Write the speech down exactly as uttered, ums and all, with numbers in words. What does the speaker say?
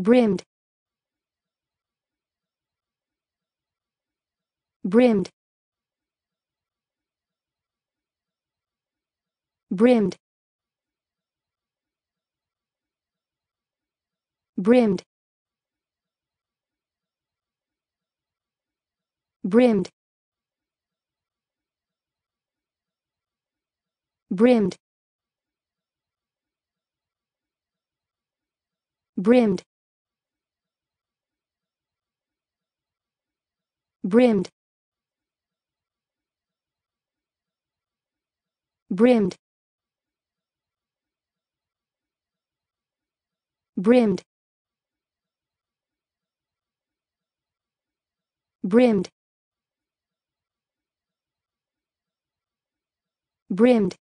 Brimmed. Brimmed. Brimmed. Brimmed. Brimmed. Brimmed. Brimmed. Brimmed. Brimmed. Brimmed. Brimmed. Brimmed.